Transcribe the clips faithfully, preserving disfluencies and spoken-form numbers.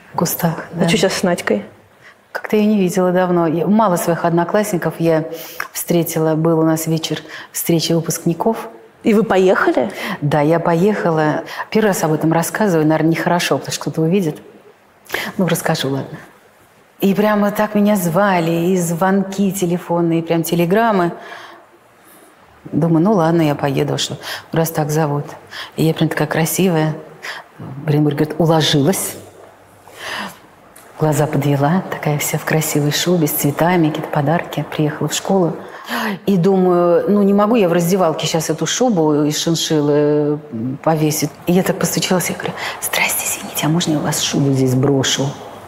В кустах, да. А что сейчас с Надькой? Как-то я не видела давно. Я, мало своих одноклассников я встретила. Был у нас вечер встречи выпускников. И вы поехали? Да, я поехала. Первый раз об этом рассказываю, наверное, нехорошо, потому что кто-то увидит. Ну, расскажу, ладно. И прямо так меня звали, и звонки телефонные, и прям телеграммы. Думаю, ну ладно, я поеду, что раз так зовут. И я прям такая красивая. Бренбург говорит, уложилась. Глаза подвела, такая вся в красивой шубе, с цветами, какие-то подарки. Приехала в школу. И думаю, ну не могу я в раздевалке сейчас эту шубу из шиншиллы повесить. И я так постучалась, я говорю, здрасте, извините, а можно я у вас шубу здесь брошу?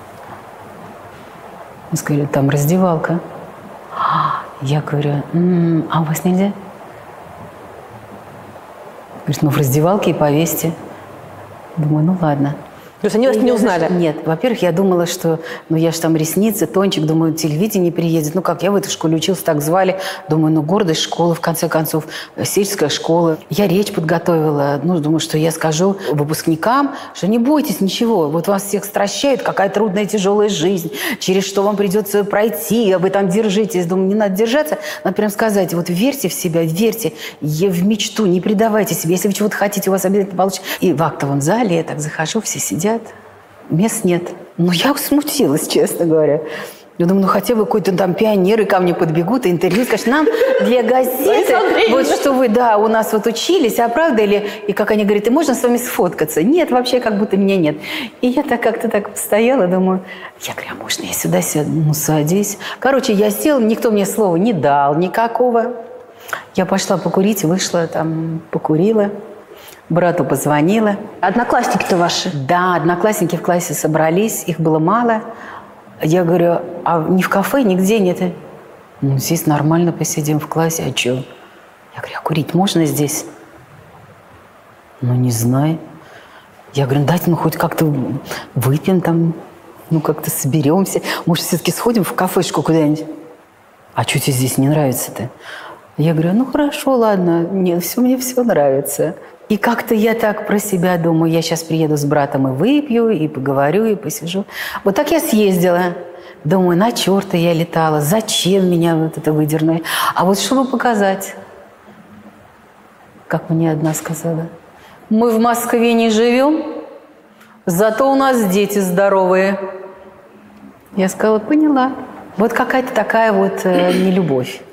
Он сказал, там раздевалка. Я говорю, м-м, а у вас нельзя? Говорит, ну в раздевалке и повесьте. Думаю, ну ладно. То есть они вас не узнали? Нет. Во-первых, я думала, что, ну, я же там ресницы, тончик, думаю, телевидение приедет. Ну, как, я в этой школе учился, так звали. Думаю, ну, гордость школы, в конце концов, сельская школа. Я речь подготовила. Ну, думаю, что я скажу выпускникам, что не бойтесь ничего. Вот вас всех стращает, какая трудная, тяжелая жизнь, через что вам придется пройти, а вы там держитесь. Думаю, не надо держаться. Надо прям сказать, вот верьте в себя, верьте в мечту, не предавайте себе. Если вы чего-то хотите, у вас обязательно получится. И в актовом зале я так захожу, все сидят. Мест нет. Ну, я смутилась, честно говоря. Я думаю, ну, хотя бы какой-то там пионеры ко мне подбегут, и интервью скажут, нам для газеты, вот что вы, да, у нас вот учились, а правда? Или, и как они говорят, и можно с вами сфоткаться? Нет, вообще, как будто меня нет. И я так как-то так постояла, думаю, я говорю, а можно я сюда сяду? Ну, садись. Короче, я села, никто мне слова не дал, никакого. Я пошла покурить, вышла там, покурила. Брату позвонила. Одноклассники-то ваши? Да, одноклассники в классе собрались, их было мало. Я говорю, а ни в кафе, нигде нет? Ну, здесь нормально посидим в классе, а что? Я говорю, а курить можно здесь? Ну, не знаю. Я говорю, дайте мы хоть как-то выпьем там, ну, как-то соберемся. Может, все-таки сходим в кафешку куда-нибудь? А что тебе здесь не нравится-то? Я говорю, ну, хорошо, ладно, нет, все, мне все нравится. И как-то я так про себя думаю, я сейчас приеду с братом и выпью, и поговорю, и посижу. Вот так я съездила. Думаю, на черта я летала, зачем меня вот это выдернули? А вот чтобы показать, как мне одна сказала, мы в Москве не живем, зато у нас дети здоровые. Я сказала, поняла. Вот какая-то такая вот э, нелюбовь.